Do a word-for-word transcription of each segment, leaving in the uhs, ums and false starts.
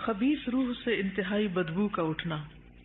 خبیث روح سے انتہائی بدبو کا اٹھنا۔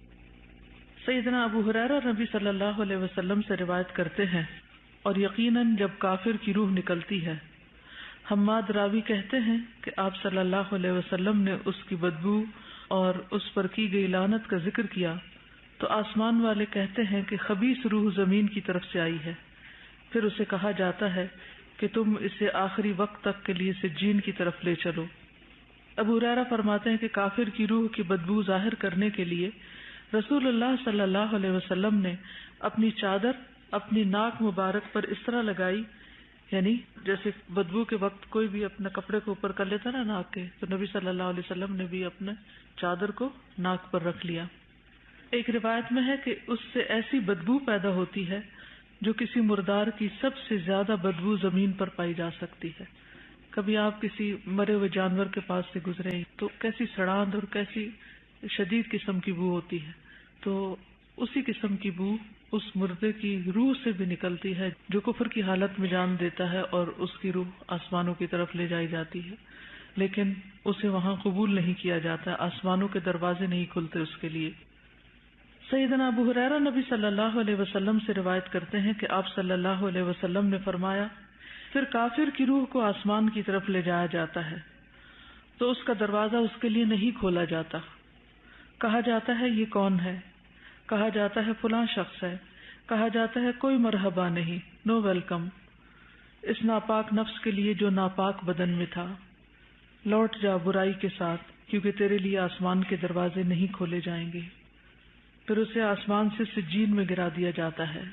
سیدنا ابو ہریرہ نبی صلی اللہ علیہ وسلم سے روایت کرتے ہیں، اور یقیناً جب کافر کی روح نکلتی ہے، حماد راوی کہتے ہیں کہ آپ صلی اللہ علیہ وسلم نے اس کی بدبو اور اس پر کی گئی لعنت کا ذکر کیا تو آسمان والے کہتے ہیں کہ خبیث روح زمین کی طرف سے آئی ہے، پھر اسے کہا جاتا ہے کہ تم اسے آخری وقت تک کے لیے سجین کی طرف لے چلو۔ ابو ہریرہ فرماتے ہیں کہ کافر کی روح کی بدبو ظاہر کرنے کے لیے رسول اللہ صلی اللہ علیہ وسلم نے اپنی چادر اپنی ناک مبارک پر اس طرح لگائی، یعنی جیسے بدبو کے وقت کوئی بھی اپنے کپڑے کو اوپر کر لیتا نا ناک کے، تو نبی صلی اللہ علیہ وسلم نے بھی اپنے چادر کو ناک پر رکھ لیا۔ ایک روایت میں ہے کہ اس سے ایسی بدبو پیدا ہوتی ہے جو کسی مردار کی سب سے زیادہ بدبو زمین پر پائی جا سکتی ہے۔ کبھی آپ کسی مرے ہوئے جانور کے پاس سے گزرے تو کیسی سڑاند اور کیسی شدید قسم کی بو ہوتی ہے، تو اسی قسم کی بو اس مردے کی روح سے بھی نکلتی ہے جو کفر کی حالت میں جان دیتا ہے، اور اس کی روح آسمانوں کی طرف لے جائی جاتی ہے، لیکن اسے وہاں قبول نہیں کیا جاتا، آسمانوں کے دروازے نہیں کھلتے اس کے لیے۔ سیدنا ابو ہریرہ نبی صلی اللہ علیہ وسلم سے روایت کرتے ہیں کہ آپ صلی اللہ علیہ وسلم نے فرمایا، پھر کافر کی روح کو آسمان کی طرف لے جایا جاتا ہے تو اس کا دروازہ اس کے لیے نہیں کھولا جاتا، کہا جاتا ہے یہ کون ہے؟ کہا جاتا ہے فلاں شخص ہے، کہا جاتا ہے کوئی مرحبا نہیں، نو ویلکم، اس ناپاک نفس کے لیے جو ناپاک بدن میں تھا، لوٹ جا برائی کے ساتھ کیونکہ تیرے لیے آسمان کے دروازے نہیں کھولے جائیں گے۔ پھر اسے آسمان سے سجین میں گرا دیا جاتا ہے۔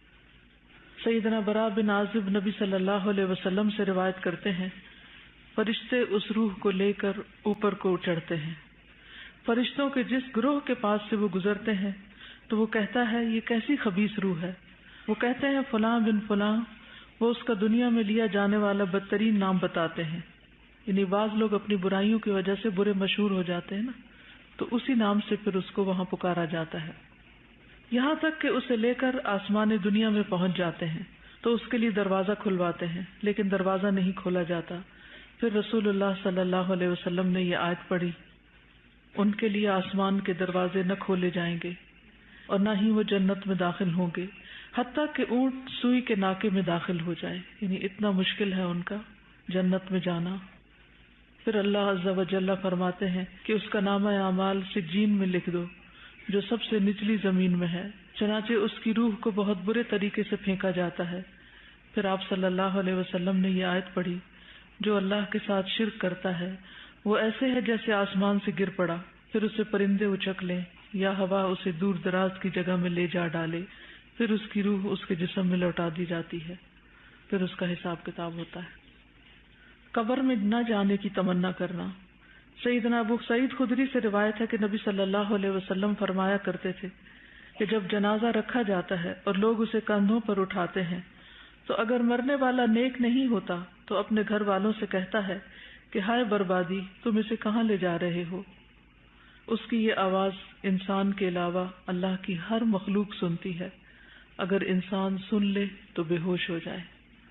سیدنا براء بن عازب نبی صلی اللہ علیہ وسلم سے روایت کرتے ہیں، فرشتے اس روح کو لے کر اوپر کو چڑھتے ہیں، فرشتوں کے جس گروہ کے پاس سے وہ گزرتے ہیں تو وہ کہتا ہے یہ کیسی خبیث روح ہے؟ وہ کہتے ہیں فلاں بن فلاں، وہ اس کا دنیا میں لیا جانے والا بدترین نام بتاتے ہیں، یعنی بعض لوگ اپنی برائیوں کی وجہ سے برے مشہور ہو جاتے ہیں نا، تو اسی نام سے پھر اس کو وہاں پکارا جاتا ہے، یہاں تک کہ اسے لے کر آسمان دنیا میں پہنچ جاتے ہیں تو اس کے لیے دروازہ کھلواتے ہیں، لیکن دروازہ نہیں کھولا جاتا۔ پھر رسول اللہ صلی اللہ علیہ وسلم نے یہ آیت پڑھی، ان کے لیے آسمان کے دروازے نہ کھولے جائیں گے اور نہ ہی وہ جنت میں داخل ہوں گے حتیٰ کہ اونٹ سوئی کے ناکے میں داخل ہو جائے، یعنی اتنا مشکل ہے ان کا جنت میں جانا۔ پھر اللہ عز و جل فرماتے ہیں کہ اس کا نامہ اعمال سجین میں لکھ دو جو سب سے نچلی زمین میں ہے، چنانچہ اس کی روح کو بہت برے طریقے سے پھینکا جاتا ہے۔ پھر آپ صلی اللہ علیہ وسلم نے یہ آیت پڑھی، جو اللہ کے ساتھ شرک کرتا ہے وہ ایسے ہے جیسے آسمان سے گر پڑا، پھر اسے پرندے اچک لیں یا ہوا اسے دور دراز کی جگہ میں لے جا ڈالے، پھر اس کی روح اس کے جسم میں لوٹا دی جاتی ہے، پھر اس کا حساب کتاب ہوتا ہے۔ قبر میں نہ جانے کی تمنا کرنا۔ سیدنا ابو سعید خدری سے روایت ہے کہ نبی صلی اللہ علیہ وسلم فرمایا کرتے تھے کہ جب جنازہ رکھا جاتا ہے اور لوگ اسے کندھوں پر اٹھاتے ہیں تو اگر مرنے والا نیک نہیں ہوتا تو اپنے گھر والوں سے کہتا ہے کہ ہائے بربادی، تم اسے کہاں لے جا رہے ہو؟ اس کی یہ آواز انسان کے علاوہ اللہ کی ہر مخلوق سنتی ہے، اگر انسان سن لے تو بے ہوش ہو جائے۔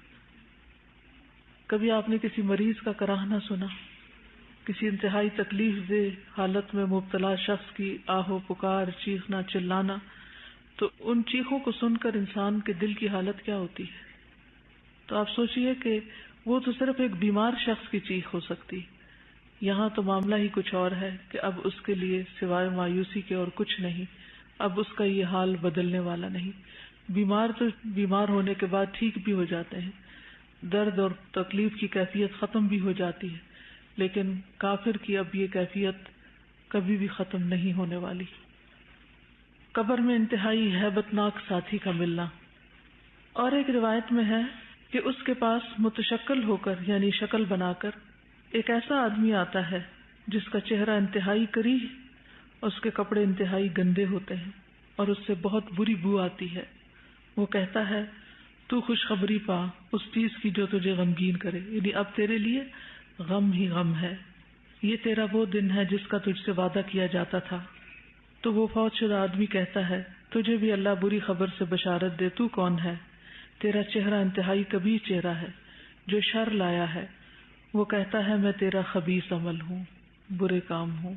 کبھی آپ نے کسی مریض کا کراہنا سنا؟ کسی انتہائی تکلیف دہ حالت میں مبتلا شخص کی آہو پکار، چیخنا چلانا، تو ان چیخوں کو سن کر انسان کے دل کی حالت کیا ہوتی ہے؟ تو آپ سوچئے کہ وہ تو صرف ایک بیمار شخص کی چیخ ہو سکتی، یہاں تو معاملہ ہی کچھ اور ہے کہ اب اس کے لیے سوائے مایوسی کے اور کچھ نہیں، اب اس کا یہ حال بدلنے والا نہیں۔ بیمار تو بیمار ہونے کے بعد ٹھیک بھی ہو جاتے ہیں، درد اور تکلیف کی کیفیت ختم بھی ہو جاتی ہے، لیکن کافر کی اب یہ کیفیت کبھی بھی ختم نہیں ہونے والی۔ قبر میں انتہائی ہیبت ناک ساتھی کا ملنا۔ اور ایک روایت میں ہے کہ اس کے پاس متشکل ہو کر یعنی شکل بنا کر ایک ایسا آدمی آتا ہے جس کا چہرہ انتہائی کریہ، اس کے کپڑے انتہائی گندے ہوتے ہیں اور اس سے بہت بری بو آتی ہے۔ وہ کہتا ہے تو خوشخبری پا اس چیز کی جو تجھے غمگین کرے، یعنی اب تیرے لیے غم ہی غم ہے، یہ تیرا وہ دن ہے جس کا تجھ سے وعدہ کیا جاتا تھا۔ تو وہ فوت شدہ آدمی کہتا ہے تجھے بھی اللہ بری خبر سے بشارت دے، تو کون ہے؟ تیرا چہرہ انتہائی کبیح چہرہ ہے جو شر لایا ہے۔ وہ کہتا ہے میں تیرا خبیث عمل ہوں، برے کام ہوں.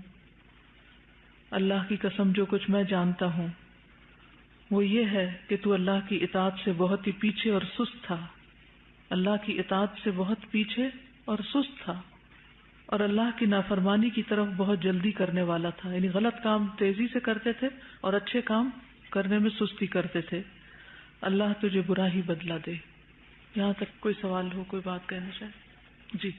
اللہ کی قسم جو کچھ میں جانتا ہوں وہ یہ ہے کہ تو اللہ کی اطاعت سے بہت ہی پیچھے اور سست تھا. اللہ کی اطاعت سے بہت پیچھے اور سست تھا اور اللہ کی نافرمانی کی طرف بہت جلدی کرنے والا تھا. یعنی غلط کام تیزی سے کرتے تھے اور اچھے کام کرنے میں سستی کرتے تھے. اللہ تجھے برا ہی بدلہ دے. یہاں تک کوئی سوال ہو, کوئی بات کہنا چاہے؟ جی.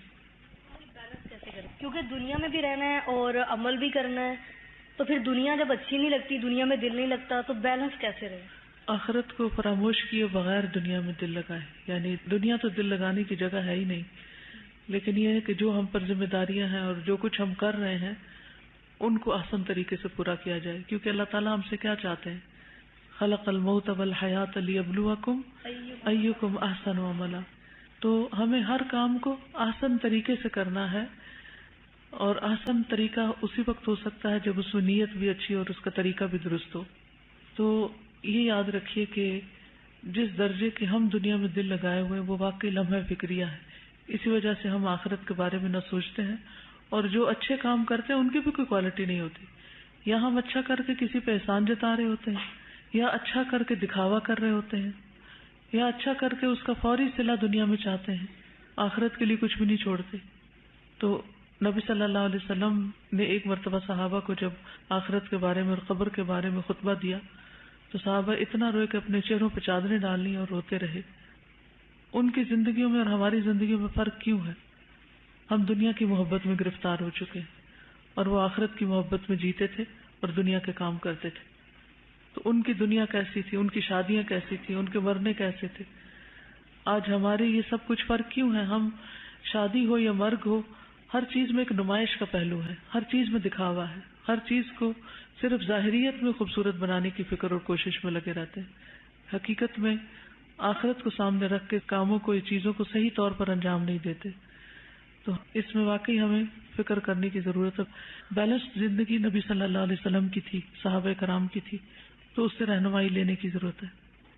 کیونکہ دنیا میں بھی رہنا ہے اور عمل بھی کرنا ہے, تو پھر دنیا جب اچھی نہیں لگتی, دنیا میں دل نہیں لگتا, تو بیلنس کیسے رہے؟ آخرت کو فراموش کیے بغیر دنیا میں دل لگائے. یعنی دنیا تو دل لگانے کی جگہ ہے ہی نہیں, لیکن یہ ہے کہ جو ہم پر ذمہ داریاں ہیں اور جو کچھ ہم کر رہے ہیں ان کو احسن طریقے سے پورا کیا جائے. کیونکہ اللہ تعالیٰ ہم سے کیا چاہتے ہیں؟ خلق الموت والحیات لیبلوکم ایکم احسن عملا. تو ہمیں ہر کام کو احسن طریقے سے کرنا ہے, اور احسن طریقہ اسی وقت ہو سکتا ہے جب اس میں نیت بھی اچھی اور اس کا طریقہ بھی درست ہو. تو یہ یاد رکھیے کہ جس درجے کے ہم دنیا میں دل لگائے ہوئے وہ واقعی لمحہ فکریہ ہے. اسی وجہ سے ہم آخرت کے بارے میں نہ سوچتے ہیں, اور جو اچھے کام کرتے ہیں ان کی بھی کوئی کوالٹی نہیں ہوتی. یا ہم اچھا کر کے کسی پہ احسان جتا رہے ہوتے ہیں, یا اچھا کر کے دکھاوا کر رہے ہوتے ہیں, یا اچھا کر کے اس کا فوری صلہ دنیا میں چاہتے ہیں, آخرت کے لیے کچھ بھی نہیں چھوڑتے. تو نبی صلی اللہ علیہ وسلم نے ایک مرتبہ صحابہ کو جب آخرت کے بارے میں اور قبر کے بارے میں خطبہ دیا تو صحابہ اتنا روئے کہ اپنے چہروں پہ چادریں ڈالنی اور روتے رہے. ان کی زندگیوں میں اور ہماری زندگیوں میں فرق کیوں ہے؟ ہم دنیا کی محبت میں گرفتار ہو چکے ہیں اور وہ آخرت کی محبت میں جیتے تھے اور دنیا کے کام کرتے تھے. تو ان کی دنیا کیسی تھی, ان کی شادیاں کیسی تھی, ان کے مرنے کیسے تھے. آج ہمارے یہ سب کچھ فرق کیوں ہے؟ ہم شادی ہو یا مرگ ہو, ہر چیز میں ایک نمائش کا پہلو ہے, ہر چیز میں دکھاوا ہے, ہر چیز کو صرف ظاہریت میں خوبصورت بنانے کی فکر اور کوشش میں لگے رہتے ہیں. حقیقت میں آخرت کو سامنے رکھ کے کاموں کو, چیزوں کو صحیح طور پر انجام نہیں دیتے. تو اس میں واقعی ہمیں فکر کرنے کی ضرورت ہے. بیلنس زندگی نبی صلی اللہ علیہ وسلم کی تھی, صحابہ کرام کی تھی, تو اس سے رہنمائی لینے کی ضرورت ہے.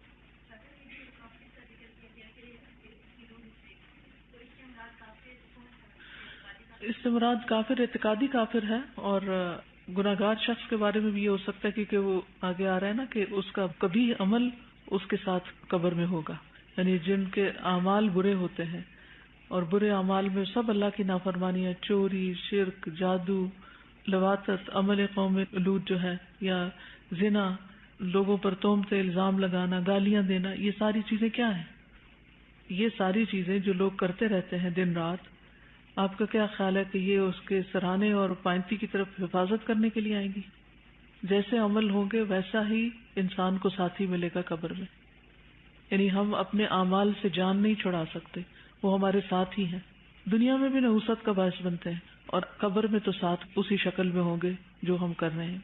اس سے مراد کافر اعتقادی کافر ہے, اور گناہگار شخص کے بارے میں بھی یہ ہو سکتا ہے کیونکہ وہ آگے آ رہا ہے نا کہ اس کا کبھی عمل اس کے ساتھ قبر میں ہوگا. یعنی جن کے اعمال برے ہوتے ہیں, اور برے اعمال میں سب اللہ کی نافرمانیاں, چوری, شرک, جادو, لواطت, عمل قوم لوط جو ہے, یا زنا, لوگوں پر تہمتیں الزام لگانا, گالیاں دینا, یہ ساری چیزیں کیا ہیں؟ یہ ساری چیزیں جو لوگ کرتے رہتے ہیں دن رات, آپ کا کیا خیال ہے کہ یہ اس کے سراہنے اور پائنتی کی طرف حفاظت کرنے کے لیے آئیں گی؟ جیسے عمل ہوں گے ویسا ہی انسان کو ساتھی ملے گا قبر میں. یعنی ہم اپنے اعمال سے جان نہیں چھڑا سکتے, وہ ہمارے ساتھ ہی ہیں. دنیا میں بھی نحوست کا باعث بنتے ہیں, اور قبر میں تو ساتھ اسی شکل میں ہوں گے جو ہم کر رہے ہیں.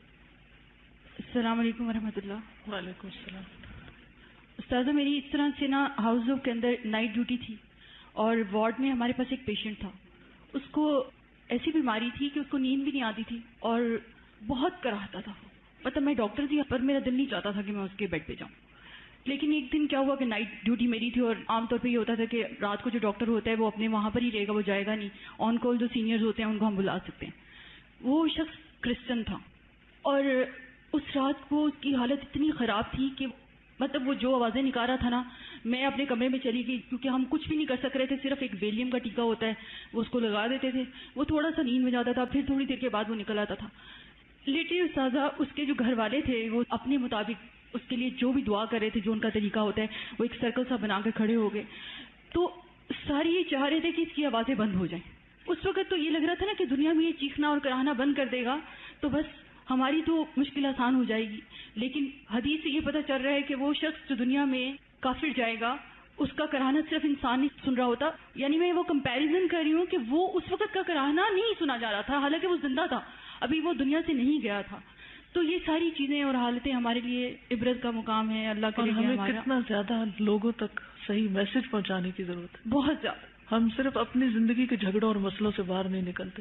السلام علیکم ورحمۃ اللہ. وعلیکم السلام. استاذہ, میری اس طرح سے نا ہاؤس کے اندر نائٹ ڈیوٹی تھی, اور وارڈ میں ہمارے پاس ایک پیشنٹ تھا. اس کو ایسی بیماری تھی کہ اس کو نیند بھی نہیں آتی تھی اور بہت کراہتا تھا. مطلب میں ڈاکٹر تھی پر میرا دل نہیں چاہتا تھا کہ میں اس کے بیڈ پہ جاؤں. لیکن ایک دن کیا ہوا کہ نائٹ ڈیوٹی میری تھی, اور عام طور پہ یہ ہوتا تھا کہ رات کو جو ڈاکٹر ہوتا ہے وہ اپنے وہاں پر ہی رہے گا, وہ جائے گا نہیں. آن کال جو سینئرز ہوتے ہیں ان کو ہم بلا سکتے ہیں. وہ شخص کرسچن تھا, اور اس رات کو اس کی حالت اتنی خراب تھی کہ مطلب وہ جو آوازیں نکال رہا تھا نا, میں اپنے کمرے میں چلی گئی, کیونکہ ہم کچھ بھی نہیں کر سک رہے تھے. صرف ایک ویلیم کا ٹیکا ہوتا ہے وہ اس کو لگا دیتے تھے, وہ تھوڑا سا نیند میں جاتا تھا, پھر تھوڑی دیر کے بعد وہ نکل آتا تھا. لیٹی استاذہ, اس کے جو گھر والے تھے وہ اپنے مطابق اس کے لیے جو بھی دعا کر رہے تھے, جو ان کا طریقہ ہوتا ہے, وہ ایک سرکل سا بنا کے کھڑے ہو گئے. تو ساری یہ چاہ رہے تھے کہ اس کی آوازیں بند ہو جائیں. اس وقت تو یہ لگ رہا تھا نا کہ دنیا میں یہ چیخنا اور کراہنا بند کر دے گا تو بس ہماری تو مشکل آسان ہو جائے گی. لیکن حدیث سے یہ پتہ چل رہا ہے کہ وہ شخص جو دنیا میں کافر جائے گا, اس کا کراہنا صرف انسان نہیں سن رہا ہوتا. یعنی میں وہ کمپیریزن کر رہی ہوں کہ وہ اس وقت کا کراہنا نہیں سنا جا رہا تھا, حالانکہ وہ زندہ تھا, ابھی وہ دنیا سے نہیں گیا تھا. تو یہ ساری چیزیں اور حالتیں ہمارے لیے عبرت کا مقام ہے. اللہ کے لیے ہمیں کتنا زیادہ لوگوں تک صحیح میسج پہنچانے کی ضرورت ہے, بہت زیادہ. ہم صرف اپنی زندگی کے جھگڑوں اور مسئلوں سے باہر نہیں نکلتے.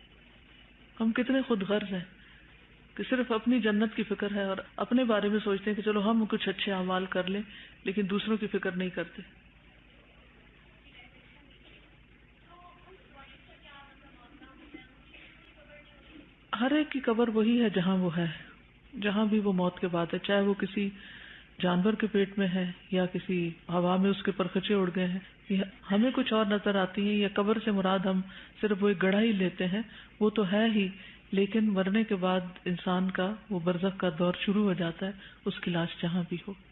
ہم کتنے خود غرض ہیں کہ صرف اپنی جنت کی فکر ہے اور اپنے بارے میں سوچتے ہیں کہ چلو ہم کچھ اچھے اعمال کر لیں, لیکن دوسروں کی فکر نہیں کرتے. ہر ایک کی قبر وہی ہے جہاں وہ ہے، جہاں بھی وہ موت کے بعد ہے، چاہے وہ کسی جانور کے پیٹ میں ہے یا کسی ہوا میں اس کے پرخچے اڑ گئے ہیں، یا ہمیں کچھ اور نظر آتی ہیں، یا قبر سے مراد ہم صرف وہ ایک گڑھا ہی لیتے ہیں، وہ تو ہے ہی، لیکن مرنے کے بعد انسان کا وہ برزخ کا دور شروع ہو جاتا ہے، اس کی لاش جہاں بھی ہو۔